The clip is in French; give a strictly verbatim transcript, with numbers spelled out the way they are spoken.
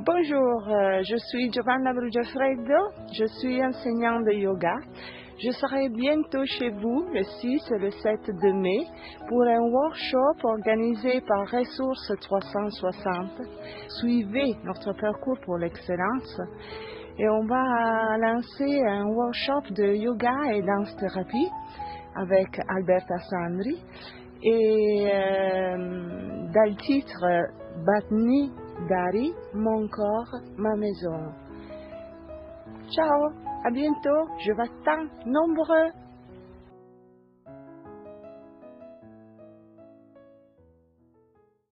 Bonjour, euh, je suis Giovanna Brugiafreddo, je suis enseignante de yoga. Je serai bientôt chez vous le six et le sept de mai pour un workshop organisé par Ressources trois cent soixante. Suivez notre parcours pour l'excellence et on va lancer un workshop de yoga et danse-thérapie avec Alberta Sandri et euh, dans le titre Batni Dari, mon corps, ma maison. Ciao, à bientôt, je vous attends nombreux.